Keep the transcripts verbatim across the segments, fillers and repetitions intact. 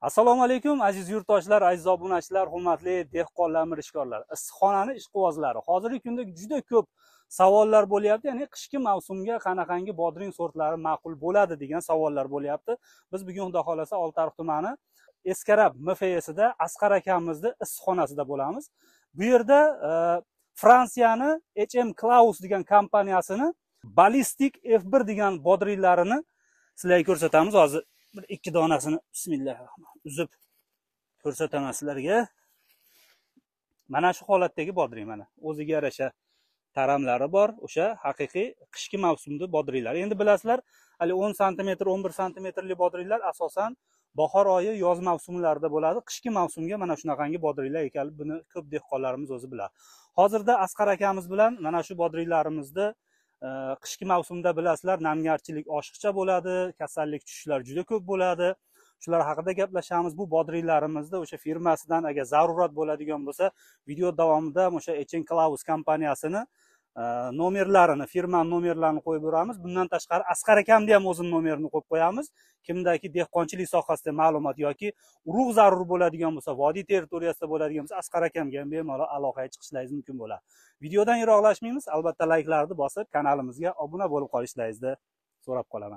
Assalomu alaykum aziz yurtdoshlar, aziz obunachilar, hurmatli dehqonlar, mirishkorlar, issiqxonani ishqibozlari. Hozirgi kunda juda ko'p savollar bo'lyapti. Ya'ni qishki mavsumga qanaqangi bodring sortlari ma'qul bo'ladi degan savollar bo'lyapti. Biz bugun xudo xolasa Oltiariq tumani Eskarab M F S'ida Asqar akamizni issiqxonasida bo'lamiz. Bu yerda e, Fransiyani H M Klaus degan kompaniyasini Ballistic F bir degan bodringlarini sizlarga ko'rsatamiz. Hozir bir ikki donasini bismillahirrohmanirrohim uzib ko'rsataman sizlarga. Mana shu holatdagi bodring, mana o'ziga yarasha taramlari bor, o'sha haqiqiy qishki mavsumda bodringlar. Endi bilasizlar, hali o'n santimetr, o'n bir santimetrli bodringlar asosan bahor oyi, yoz mavsumlarida bo'ladi. Qishki mavsumga mana shunaqangi bodringlar ekan, buni ko'p dehqonlarimiz o'zi biladi. Hozirda Asqar akamiz bilan mana shu bodringlarimizni qishki mavsumda bilasizlar, namgarchilik oshiqcha bo'ladi, kasallik tushishlar juda ko'p bo'ladi. Shular haqida gaplashamiz. Bu bodringlarimizda o'sha firmasidan agar zarurat bo'ladigan bo'lsa, video davomida o'sha H M Klaus kompaniyasini nomerlarini, firma nomerlarini qo'yib beramiz. Bundan tashqari Asqar akamni ham o'zini nomerini qo'yib qo'yamiz. Kimdagi dehqonchilik sohasida ma'lumot yoki urug' zarur bo'ladigan bo'lsa, vodiy territoriyasida bo'ladigan bo'lsa, Asqar akamga ham bemalol aloqaga chiqishlaringiz mumkin bo'ladi. Videodan yiroqlashmaymiz, albatta layklarni bosib, kanalimizga obuna bo'lib qolishlaringizni so'rab qolaman.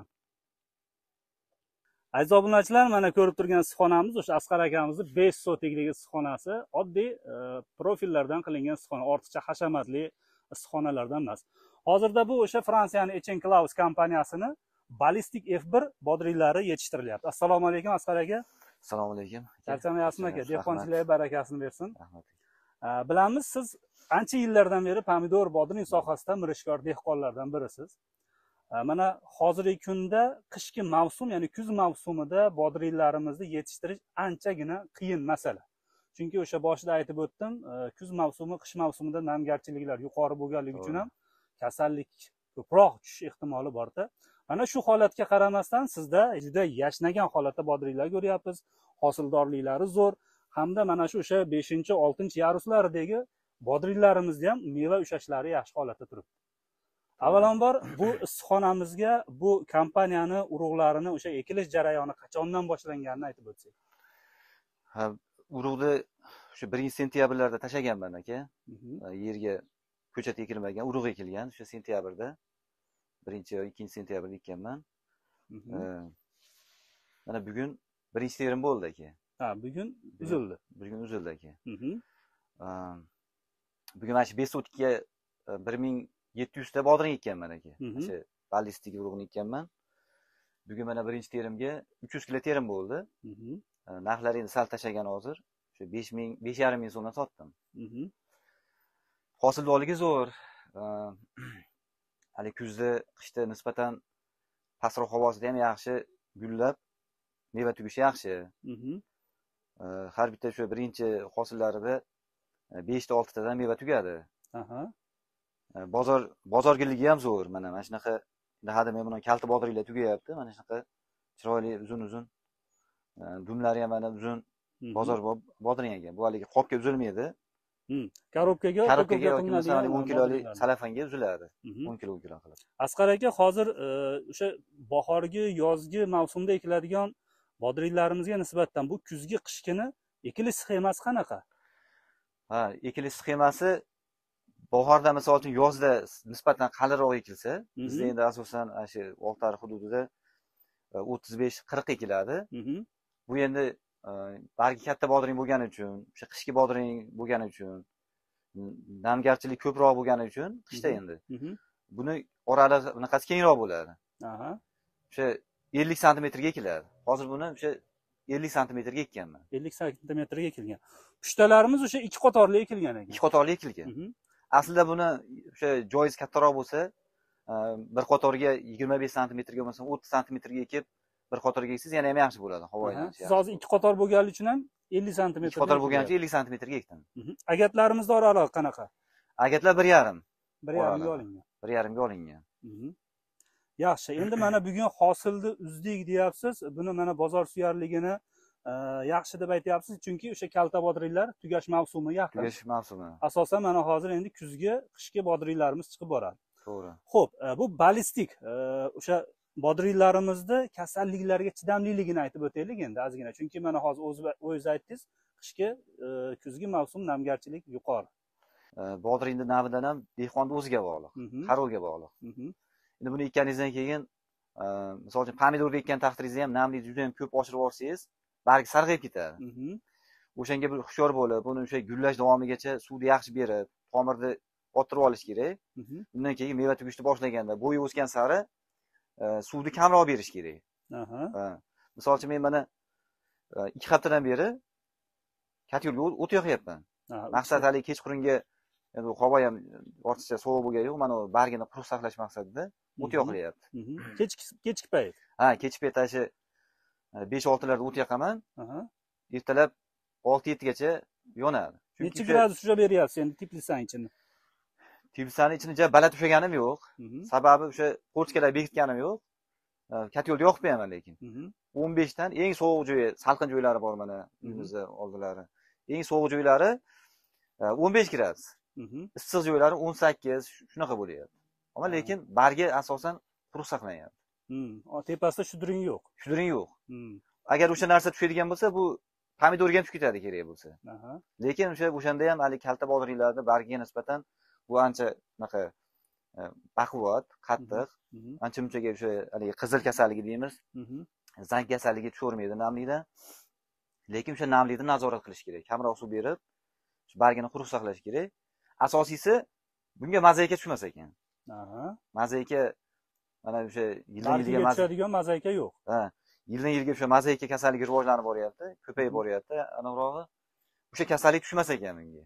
Aziz obunachilar, mana ko'rib turgan issiqxonamiz o'sha Asqar akamizning besh sotiklik issiqxonasi, oddiy e, profillardan qilingan issiqxona, ortiqcha hashamatli issiqxonalardan emas. Hozirda bu o'sha Fransiyani H M Klaus kompaniyasini Ballistic F bir bodringlari yetishtirilyapti. Assalomu alaykum Asqar aka. Assalomu alaykum. Charchamayapsizmi aka? Dehqonchilik barakasini bersin. Rahmat. Bilamiz, siz ancha yillardan beri pomidor bodring sohasida mirishkor dehqonlardan birisiz. Mana hozirgi kunda qishki mavsum, ya'ni kuz mavsumida bodringlarimizni yetishtirish anchagina qiyin masala. Chunki o'sha boshida aytib o'tdim, kuz mavsumi, qish mavsumida namgarchiliklar yuqori bo'lganligi uchun ham kasallik ko'proq tushish ehtimoli bor-da. Mana shu holatga qaramasdan sizda juda yashnagan holatda bodringlar ko'ryapmiz. Hosildorliklari zo'r, hamda mana shu o'sha beshinchi, oltinchi yaruslaridagi bodringlarimizda ham meva ushashlari yaxshi holatda turibdi. Avvalambor bu issiqxonamizga bu kompaniyani urug'larini o'sha ekilish jarayoni qachondan boshlanganini aytib o'tsak. Ha, urug'ni shu birinchi sentyabrlarda tashlaganman aka. Yerga ko'chat ekilmagan, urug' ekilgan o'sha sentyabrda. birinchi yoki ikkinchi sentyabrda ekkanman. Mana bugun birinchi terim bo'ldi aka. Ha, bugun uzildi. Bugun uzildi aka. Bugun mana shu besh sotikka bir ming yetti yuz ta bodring ekkanman aka. O'sha ballistik urug'ni ekkanman. Bugun mana birinchi terimga uch yuz kilo terim bo'ldi. Narxlari endi sal tashlagan hozir. O'sha besh ming, besh yarim ming so'mdan sotdim. Hosildorligi zo'r. Hali kuzda, qishda nisbatan pastroq havosida ham yaxshi gullab, meva tugishi yaxshi. Har bitta shu birinchi hosillarida besh ta olti tadan meva tugadi. Bozor bozorgirligi ham zo'r. Mana mana shunaqa hadam men buni kalti bodringlar tugayapti. Mana shunaqa chiroyli uzun-uzun dumlari ham mana uzun bozor bodring ekan. Bu haligi qopga uzilmaydi. Korobkaga, korobkaga yoki masalan o'n kilolik salafanga uziladi. o'n kilo o'n kilo qilib. Asqar aka, hozir o'sha bahorgi, yozgi mavsumda ekiladigan bodringlarimizga nisbatan bu kuzgi, qishkini ekilish sxemasi qanaqa? Ha, ekilish sxemasi bahorda misol uchun yozda nisbatan qalinroq ekilsa, bizda endi asosan shu Oltiariq hududida o'ttiz besh qirq ekiladi. Bu endi bargi katta bodring bo'lgani uchun, o'sha qishki bodring bo'lgani uchun, namgarchilik ko'proq bo'lgani uchun qishda endi. Buni oralig' bunaqasi kengroq bo'ladi. Aha. O'sha ellik santimetrga ekiladi. Hozir buni o'sha ellik santimetrga ekkanman. ellik santimetrga ekilgan. Pushtalarimiz o'sha ikki qatorli ekilgan ekan. Ikki qatorli ekilgan. Aslida buni o'sha joyiz kattaroq bo'lsa, bir qatoriga yigirma besh santimetrga bo'lmasa o'ttiz santimetrga ekib, bir qatorga eksangiz yana ham yaxshi bo'ladi, havoydan. Siz hozir ikki qator bo'lganligi uchun ham ellik santimetr. ikki qator bo'lgani uchun ellik santimetrga ekdim. Agatlarimizda oralig'i qanaqa? Agatlar bir yarim. bir yarimga olingan. bir yarimga olingan. Yaxshi. Endi mana bugun hosilni uzdik deyapsiz. Buni mana bozor suyarligini yaxshi deb aytyapsiz, chunki o'sha kalta bodringlar tugash mavsumi yaqin. Tugash mavsumi. Asosan mana hozir endi kuzgi, qishki bodringlarimiz chiqib boradi. To'g'ri. Xo'p, bu ballistik o'sha bodringlarimizni kasalliklarga chidamliligini aytib o'taylik endi ozgina. Chunki mana hozir o'zingiz aytdingiz, qishki, kuzgi mavsum namgarchilik yuqori. Bodringni navidan ham dehqonni o'ziga bog'liq, qarorga bog'liq. Endi buni ekkaningizdan keyin, misol uchun pomidor ekkan taqdiringizda ham namlikni juda ham ko'p oshirib olsangiz, bargi sarg'ayib ketadi. O'shanga bir hushyor bo'lib, buni o'sha gullash davomigacha suvni yaxshi berib, tomirni o'ttirib olish kerak. Undan keyin meva tugishni boshlaganda, bo'yi o'sgan sari suvni kamroq berish kerak. Misol uchun men mana ikki haftadan beri katyolga o't yoqyapman. Maqsad hali kechqurunga, endi havo ham ortiqcha sovuq bo'lgani yo'q, mana bargini quruq saqlash maqsadida o't yoqilyapti. Kechki kechki payt. Ha, kechki payt ashi besh olti larda o't yoqaman. Ertalab olti yetti gacha yonadi. Necha gradus ushlab beryapsiz endi teplitsani ichini? Teplitsani ichini ja baland ushlaganim yo'q. Sababi o'sha portkalar bekitganim yo'q. Katyolda yoqib qo'yaman lekin. o'n besh dan eng sovuq joyi, salqin joylari bor mana uyimizda oldilari. Eng sovuq joylari o'n besh gradus. Issiq joylari o'n sakkiz, shunaqa bo'lyapti. Ammo lekin bargi asosan quruq saqlanyapti. Tepasida shudring yo'q. Shudring yo'q. Agar o'sha narsa tushadigan bo'lsa, bu pomidorga ham tushib ketadi kerak bo'lsa. Lekin o'sha o'shanda ham hali kalta bodringlarda bargiga nisbatan bu ancha unaqa baquvvat, qattiq, ancha munchaga o'sha haligi qizil kasalligi deymiz. Zang kasalligi tushavermaydi namlikda. Lekin o'sha namlikni nazorat qilish kerak. Kamroq suv berib, shu bargini quruq saqlash kerak. Asosiysi bunga mozaika tushmas ekan. Aha. Mozaika mana o'sha yildan yilga tushadigan mozaika yo'q. Ha, yildan yilga o'sha mozaika kasalligi rivojlanib boryapti, ko'payib boryapti. Aniqrog'i o'sha kasallik tushmas ekan bunga.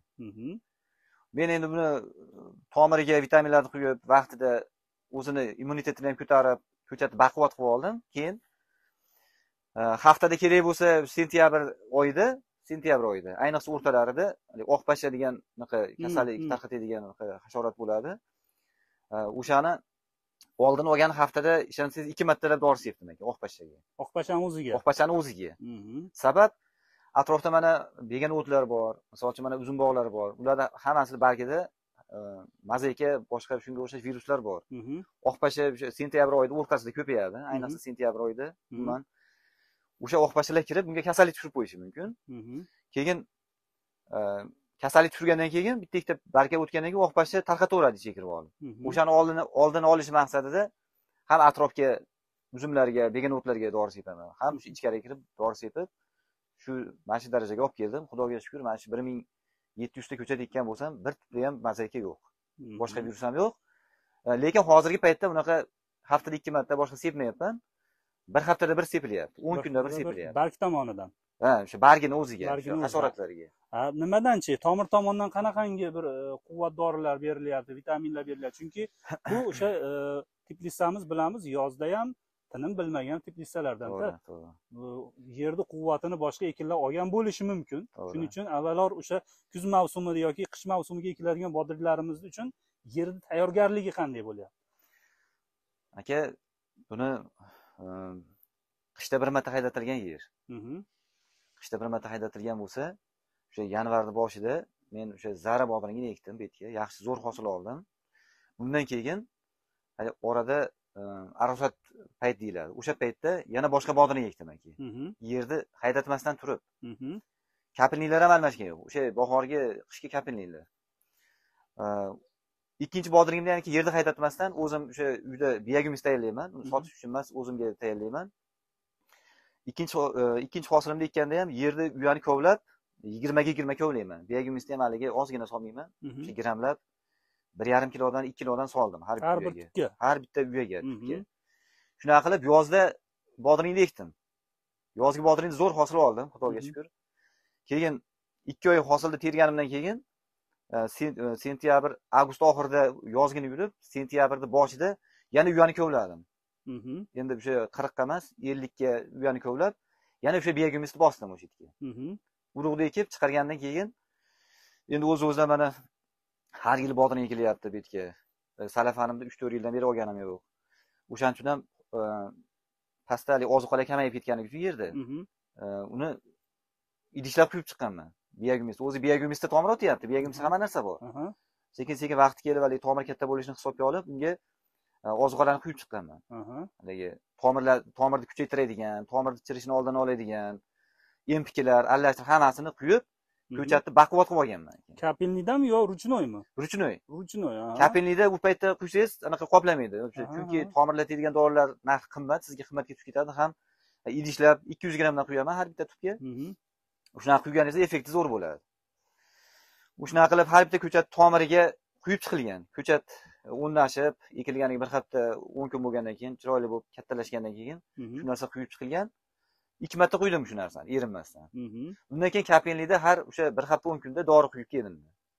Men endi buni tomiriga vitaminlarni quyib, vaqtida o'zini immunitetini ham ko'tarib, ko'chatni baquvvat qilib oldim. Keyin haftada kerak bo'lsa, sentyabr oyida, sentyabr oyida, ayniqsa o'rtalarida oq pashsha degan unaqa kasallik tarqatadigan hasharot bo'ladi. O'shani oldin olgan haftada ishonsangiz ikki martalab dori sepdim ekan oq pashshaga. Oq pashshani o'ziga. Oq pashshani o'ziga. Sabab atrofda mana began o'tlar bor, masalan, mana uzum bog'lari bor. Ularda hammasi bargida mozaika, boshqa shunga o'xshash viruslar bor. Oq pashsha o'sha sentyabr oyida o'rtasida ko'payadi, ayniqsa sentyabr oyida. Umuman o'sha oq pashshalar kirib, bunga kasallik tushirib qo'yishi mumkin. Keyin kasallik tushirgandan keyin bitta ikkita barga o'tgandan keyin oq pashsha tarqataveradi ichiga kirib olib. O'shani oldini oldini olish maqsadida ham atrofga uzumlarga, began o'tlarga dori sepaman, ham shu ichkariga kirib dori sepib, shu mana shu darajaga olib keldim. Xudoga shukr, mana shu bir ming yetti yuz ta ko'chat ekkan bo'lsam, bir tupda ham mozaika yo'q. Boshqa virus ham yo'q. Lekin hozirgi paytda bunaqa haftada ikki marta boshqa sepmayapman. Bir haftada bir sepilyapti, o'n kunda bir sepilyapti. Barg tomonidan. Ha, o'sha bargini o'ziga, hasharotlarga. Ha, nimadanchi? Tomir tomonidan qanaqangi bir quvvat dorilar berilyapti, vitaminlar berilyapti. Chunki bu o'sha teplitsamiz bilamiz, yozda ham tinim bilmagan teplitsalardan-da. Yerni quvvatini boshqa ekinlar olgan bo'lishi mumkin. Shuning uchun avvalor o'sha kuz mavsumida yoki qish mavsumiga ekiladigan bodringlarimiz uchun yerni tayyorgarligi qanday bo'lyapti? Aka, buni qishda bir marta haydatilgan yer. Qishda bir marta haydatilgan bo'lsa, o'sha yanvarning boshida men o'sha zara bodringini ekdim betga, yaxshi zo'r hosil oldim. Bundan keyin hali orada arosat payt deyiladi. O'sha paytda yana boshqa bodring ekdim aka. Yerni haydatmasdan turib. Kapilliklar ham almashgan yo'q. O'sha bahorgi, qishki kapilliklar. Ikkinchi bodringimda yana yerni haydatmasdan o'zim o'sha uyda biyagumis tayyorlayman. Uni sotish uchun emas, o'zimga tayyorlayman. Ikkinchi ikkinchi hosilimda ekkanda ham yerni uyani kovlab, yigirma ga yigirma kovlayman. Biyagumisni ham haliga ozgina solmayman. O'sha grammlab bir yarim kilodan ikki kilodan soldim har bir uyaga. Har bitta uyaga tupga. Shunaqa qilib yozda bodringni ekdim. Yozgi bodringni zo'r hosil oldim, Xudoga shukr. Keyin ikki oy hosilni terganimdan keyin sentyabr, avgust oxirida yozgini yurib, sentyabrning boshida yana uyani kovladim. Endi o'sha qirqqa emas, ellik ga uyani kovlab, yana o'sha biyagumisni bosdim o'sha yerga. Urug'ni ekib chiqargandan keyin endi o'z-o'zidan mana har yil bodring ekilyapti bu yerga. Salafanimda uch to'rt yildan beri olganim yo'q. O'shaning uchun ham pastali ozuqalar kamayib ketganligi uchun yerda uni idishlab quyib chiqqanman. Biyagumis, o'zi biyagumisda tomir o'tyapti. Biyagumisda hamma narsa bor. Sekin-sekin vaqti kelib, hali tomir katta bo'lishini hisobga olib, unga ozuqalarni quyib chiqqanman. Aha. Haligi tomirlar, tomirni kuchaytiradigan, tomirni chirishini oldini oladigan, empikilar, aralashtirib hammasini quyib, ko'chatni baquvvat qilib olganman. Kapelnidami yo ruchnoymi? Ruchnoy. Ruchnoy, ha. Kapelnida bu paytda quysangiz, anaqa qoplamaydi. Chunki tomirlatadigan dorilar narxi qimmat, sizga qimmatga tushib ketadi ham. Idishlab ikki yuz grammdan quyaman har bitta tubga. Shunaqa quyganingizda effekti zo'r bo'ladi. Shunaqa qilib har bitta ko'chat tomiriga quyib chiqilgan. Ko'chat o'nlashib, ekilganiga bir hafta o'n kun bo'lgandan keyin, chiroyli bo'lib kattalashgandan keyin shu narsa quyib chiqilgan. ikki marta quydim shu narsani erinmasdan. Undan keyin kapelnida har o'sha bir hafta o'n kunda dori quyib keldim.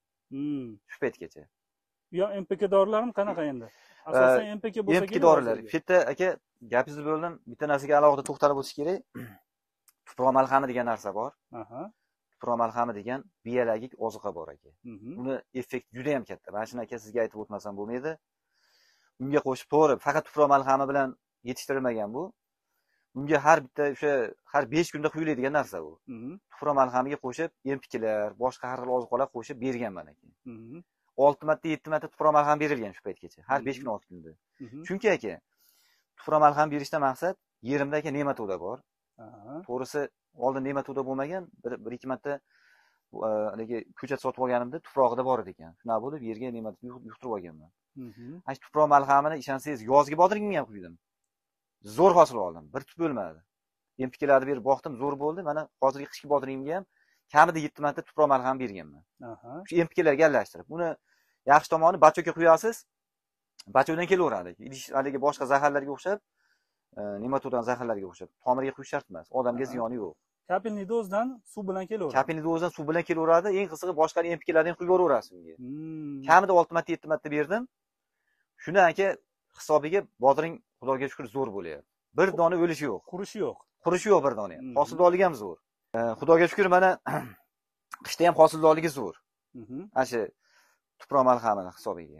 Shu paytgacha. Yo M P K dorilarmi qanaqa endi? Asosan M P K bo'lsa kerak. M P K dorilar. Shu yerda aka gapingizni bo'ldim, bitta narsaga alohida to'xtalib o'tish kerak. Tuproq malhami degan narsa bor. Aha. Tuproq malhami degan biologik ozuqa bor aka. Uni effekt juda ham katta. Mana shuni aka sizga aytib o'tmasam bo'lmaydi. Unga qo'shib to'g'ri, faqat tuproq malhami bilan yetishtirilmagan bu. Unga har bitta o'sha har besh kunda quyiladigan narsa bu. Tuproq malhamiga qo'shib, empikilar, boshqa har xil ozuqalar qo'shib berganman aka. olti marta, yetti marta tuproq malham berilgan shu paytgacha. Har besh kun olti kunda. Chunki aka tuproq malham berishdan maqsad yerimda aka nematoda bor. To'g'risi oldin nematoda bo'lmagan, bir ikki marta haligi ko'chat sotib olganimda tuprog'ida bor ekan. Shuna bo'lib yerga nematni yuqtirib olganman. Ana shu tuproq malhamini ishonsangiz yozgi bodringga ham quydim. Zo'r hosil oldim. Bir tub bo'lmadi. Empikilarni berib boqdim, zo'r bo'ldi. Mana hozirgi qishki bodringimga ham kamida yetti marta tuproq malham berganman. Aha. Shu empikilarga aralashtirib. Uni yaxshi tomoni bachokka quyasiz. Bachokdan kelaveradi. Idish haligi boshqa zaharlarga o'xshab, nematodan zaharlarga o'xshab, tomirga quyish shart emas. Odamga ziyoni yo'q. Kapelnida o'zidan suv bilan kelaveradi. Kapelnida o'zidan suv bilan kelaveradi. Eng qizig'i boshqa empikilardan quyib yuboraverasiz unga. Kamida olti marta, yetti marta berdim. Shuni aka hisobiga bodring Xudoga shukr zo'r bo'lyapti. Bir dona o'lishi yo'q. Qurishi yo'q. Qurishi yo'q bir dona ham. Hosildorligi ham zo'r. Xudoga shukr mana qishda ham hosildorligi zo'r. Ana shu tuproq malhamini hisobiga.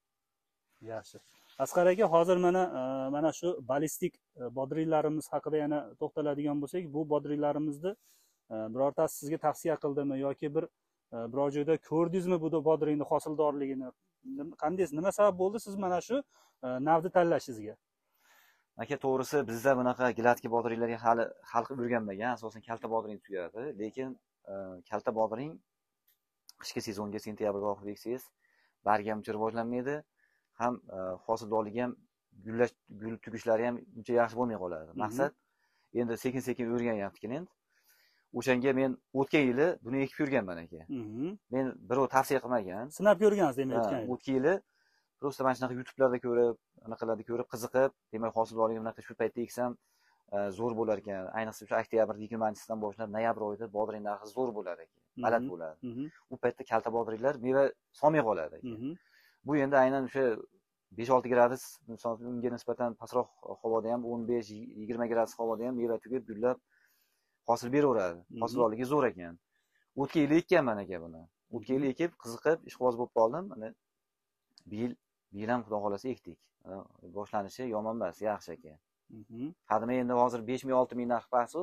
Yaxshi. Asqar aka, hozir mana mana shu ballistik bodringlarimiz haqida yana to'xtaladigan bo'lsak, bu bodringlarimizni birortasi sizga tavsiya qildimi yoki bir biror joyda ko'rdingizmi bu bodringning hosildorligini? Qanday, nima sabab bo'ldi siz mana shu navni tanlashingizga? Aka, to'g'risi bizda bunaqa gilatki bodringlarga hali xalq o'rganmagan, asosan kalta bodring tuyadi, lekin kalta bodring qishki sezonga sentyabrda oxirida eksangiz, bargi ham rivojlanmaydi, ham hosildorligi ham gullash gul tugishlari ham uncha yaxshi bo'lmay qoladi. Maqsad endi sekin-sekin o'rganyapti endi. O'shanga men o'tgan yili buni ekib yurganman aka. Men birov tavsiya qilmagan. Sinab ko'rgansiz demak o'tgan yili. O'tgan yili просто mana shunaqa YouTube'larda ko'rib, anaqalarni ko'rib qiziqib, demak hosildorligim bunaqa shu paytda eksam zo'r bo'lar ekan. Ayniqsa shu oktyabr yigirmanchisidan boshlab noyabr oyida bodring narxi zo'r bo'ladi ekan. Baland bo'ladi. U paytda kalta bodringlar meva solmay qoladi ekan. Bu endi aynan o'sha besh olti gradus, masalan, unga nisbatan pastroq havoda ham o'n besh yigirma gradus havoda ham meva tugib, gullab hosil beraveradi. Hosildorligi zo'r ekan. O'tgan yili ekkanman aka buni. O'tgan yili ekib, qiziqib, ishqiboz bo'lib qoldim. Mana bu yil bu yil ham xudo xolasa ekdik. Boshlanishi yomon emas, yaxshi aka. Qadimda endi hozir besh ming olti ming narx bas-u.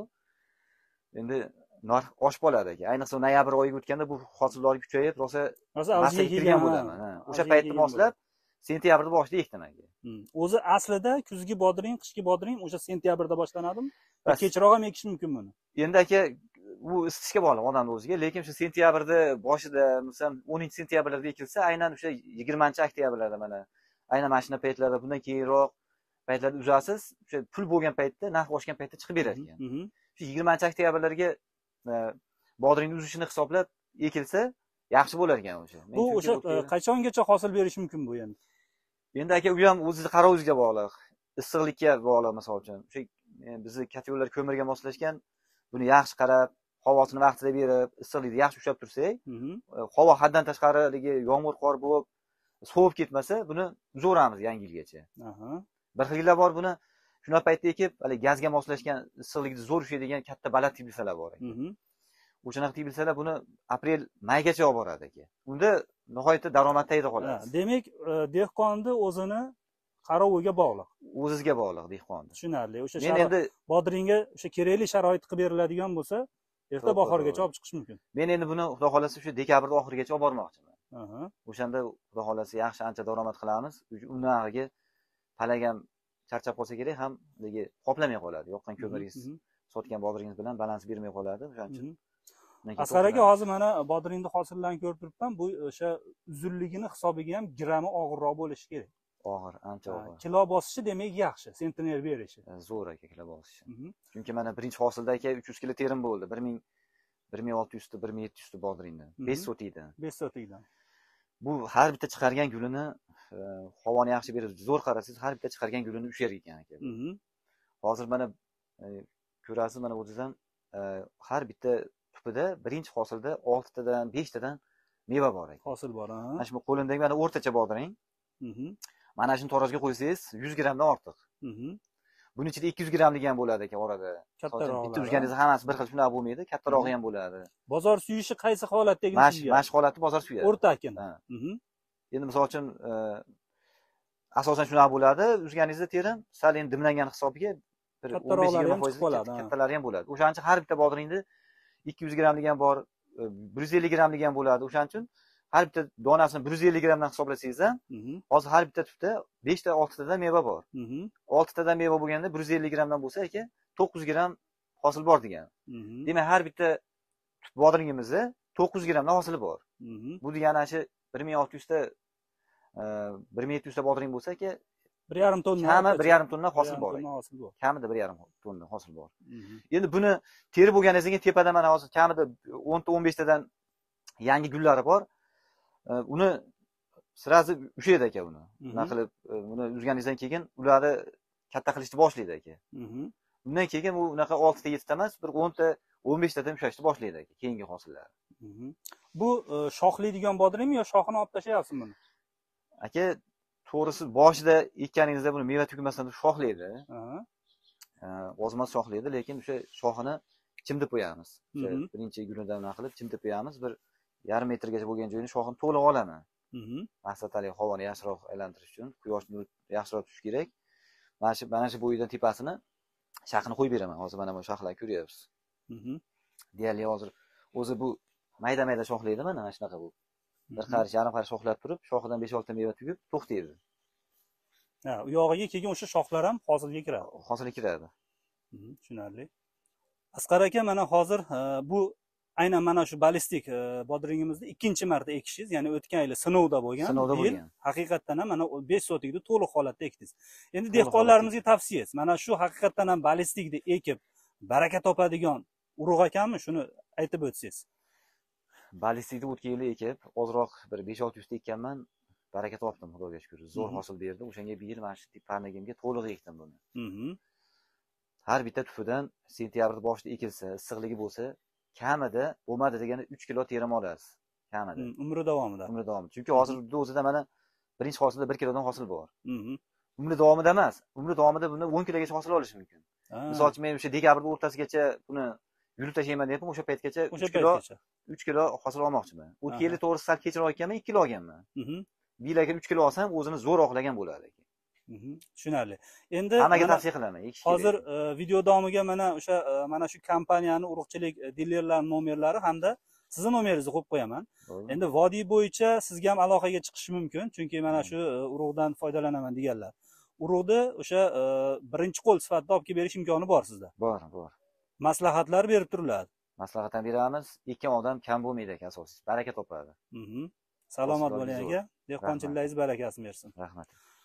Endi narx oshib qoladi aka. Ayniqsa noyabr oyiga o'tganda bu hosildorlik kuchayib, rosa avjiga kelgan bo'laman. O'sha paytni moslab sentyabrda boshida ekdim aka. O'zi aslida kuzgi bodring, qishki bodring o'sha sentyabrda boshlanadimi? Kechroq ham ekish mumkin buni. Endi aka, bu isitishga bog'liq odamning o'ziga, lekin shu sentyabrda boshida, masalan, o'ninchi sentyabrlarda ekilsa, aynan o'sha yigirmanchi oktyabrlarda mana aynan mashina paytlarida bundan keyinroq paytlarda uzasiz, o'sha pul bo'lgan paytda, narx oshgan paytda chiqib beradi ekan. Shu yigirmanchi oktyabrlarga bodringni uzishini hisoblab ekilsa, yaxshi bo'lar ekan o'sha. Bu o'sha qachongacha hosil berish mumkin bu endi? Endi aka, u ham o'zining qaroviga bog'liq, issiqlikka bog'liq, masalan uchun. O'sha bizni kategoriyalar ko'mirga moslashgan, buni yaxshi qarab, havosini vaqtida berib, issiqlikni yaxshi ushlab tursak, havo haddan tashqariligi, yomg'ir, qor bo'lib, sovib ketmasa, buni uzaveramiz yangi yilgacha. Aha. Bir xillar bor buni shunaqa paytda ekib, hali gazga moslashgan, issiqlikni zo'r ushlaydigan katta baland tibilsalar bor ekan. O'shanaqa tibilsalar buni aprel, maygacha olib boradi aka. Unda nihoyatda daromad tayda qoladi. Demak, dehqonni o'zini qaroviga bog'liq. O'zizga bog'liq dehqonni. Tushunarli. O'sha endi bodringga o'sha kerakli sharoit qilib beriladigan bo'lsa, erta bahorgacha olib chiqish mumkin. Men endi buni xudo xolasa o'sha dekabrda oxirigacha olib bormoqchiman. Aha. O'shanda xudo xolasa yaxshi ancha daromad qilamiz. Undan palak ham charchab qolsa kerak, ham ligi qoplamay qoladi. Yoqqan ko'miringiz, sotgan bodringiz bilan balans bermay qoladi. O'shaning uchun Asqar aka, hozir mana bodringni hosillarini ko'rib turibman. Bu o'sha uzunligini hisobiga ham grammi og'irroq bo'lishi kerak. Og'ir, ancha og'ir. Kilo bosishi demak yaxshi, sentner berishi. Zo'r aka kilo bosishi. Chunki mana birinchi hosilda aka uch yuz kilo terim bo'ldi. bir ming bir ming olti yuz ta, bir ming yetti yuz ta bodringdan. besh sotikdan. besh sotikdan. Bu har bitta chiqargan gulini havoni yaxshi berib, zo'r qarasangiz, har bitta chiqargan gulini ushar ekan aka. Hozir mana ko'rasiz, mana o'ziz ham har bitta tupida birinchi hosilda olti tadan, besh tadan meva bor ekan. Hosil bor, ha. Mana shu qo'limdagi mana o'rtacha bodring. Mana shuni torojga qo'ysangiz yuz grammdan ortiq. Buning ichida ikki yuz grammlik ham bo'ladi ekan orada. Kattaroq. Bitta uzganingizda hammasi bir xil shunaqa bo'lmaydi, kattarog'i ham bo'ladi. Bozor suyishi qaysi holatdagi suyadi? Mash holati bozor suyadi. O'rtakin. Endi misol uchun asosan shunaqa bo'ladi, uzganingizda terim sal endi dimlangan hisobiga bir o'n besh yigirma foiz kattalari ham bo'ladi. O'shaning uchun har bitta bodringda ikki yuz grammlik ham bor, bir yuz ellik grammlik ham bo'ladi. O'shaning uchun har bitta donasini bir yuz ellik grammdan hisoblasangiz ham, hozir har bitta tutda besh ta olti tadan meva bor. olti tadan meva bo'lganda bir yuz ellik grammdan bo'lsa aka, to'qqiz gramm hosil bor degan. Demak, har bitta bodringimizda to'qqiz grammdan hosili bor. Bu degani shu bir ming olti yuz ta bir ming yetti yuz ta bodring bo'lsa aka, bir yarim tonna. Kami bir yarim tonna hosil bor. Kamida bir yarim tonna hosil bor. Endi buni terib bo'lganingizdan keyin tepada mana hozir kamida o'n ta o'n besh tadan yangi gullari bor. Uni sirazi ushlaydi aka uni. Nima qilib, buni uzganingizdan keyin ularni katta qilishni boshlaydi aka. Undan keyin u unaqa olti ta yetti ta emas, bir o'n ta o'n besh tadan ushlashni boshlaydi aka, keyingi hosillar. Bu shoxlaydigan bodringmi yo shoxini olib tashlayapsizmi buni? Aka, to'g'risi boshida ekkaningizda buni meva tugmasdan shoxlaydi. Ozmas shoxlaydi, lekin o'sha shoxini chimdib qo'yamiz. O'sha birinchi gunidan nima qilib chimdib qo'yamiz, bir yarim metrgacha bo'lgan joyini shoxini to'liq olaman. Maqsadali havoni yaxshiroq aylantirish uchun, quyosh nuri yaxshiroq tushishi kerak. Mana shu mana shu bo'yidan tepasini shaqini qo'yib beraman. Hozir mana bu shoxlarni ko'ryapsiz. Deyarli hozir o'zi bu mayda-mayda shoxlaydi, mana shunaqa bu. Bir qarish, yarim qarish shoxlab turib, shoxidan besh olti ta meva tugib, to'xtaydi. Ha, u yog'iga kelgan o'sha shoxlar ham hosilga kiradi. Hosilga kiradi. Tushunarli. Asqar aka, mana hozir bu aynan mana shu ballistik bodringimizni ikkinchi marta ekishingiz, ya'ni o'tgan yil sinovda bo'lgan. Sinovda bo'lgan. Haqiqatdan ham mana besh sotikni to'liq holatda ekdingiz. Endi dehqonlarimizga tavsiyangiz, mana shu haqiqatdan ham ballistikni ekib baraka topadigan urug' ekanmi? Shuni aytib o'tsangiz. Ballistikni o'tgan yili ekib, ozroq bir besh olti yuz ta ekkanman, baraka topdim, Xudoga shukr. Zo'r hosil berdi. O'shanga bir yil mana shu parnagimga to'liq ekdim buni. Har bitta tufidan sentyabr boshida ekilsa, issiqligi bo'lsa, kamida bo'lmadi deganda uch kilo terim olasiz. Kamida. Umri davomida. Umri davomida. Chunki hozir o'zida mana birinchi hosilda bir kilodan hosil bor. Umri davomida emas, umri davomida buni o'n kilogacha hosil olish mumkin. Misol uchun men o'sha dekabrning o'rtasigacha buni yulib tashlayman deb, o'sha paytgacha uch kilo uch kilo hosil olmoqchiman. O'tgan yili to'g'risi sal kechroq ekanman, ikki kilo olganman. Bir yil uch kilo olsam, o'zini zo'r oqlagan bo'ladi. Tushunarli. Endi hammaga tavsiya qilaman. Hozir video davomiga mana o'sha mana shu kompaniyani urug'chilik dilerlarining nomerlari hamda sizning nomeringizni qo'yib qo'yaman. Endi vodiy bo'yicha sizga ham aloqaga chiqish mumkin, chunki mana shu urug'dan foydalanaman deganlar. Urug'ni o'sha birinchi qo'l sifatida olib kelib berish imkoni bor sizda. Bor, bor. Maslahatlar berib turiladi. Maslahat ham beramiz. Ekkan odam kam bo'lmaydi ekan, asosiysi baraka topadi. Salomat bo'ling aka. Dehqonchiligingiz barakasini bersin. Rahmat.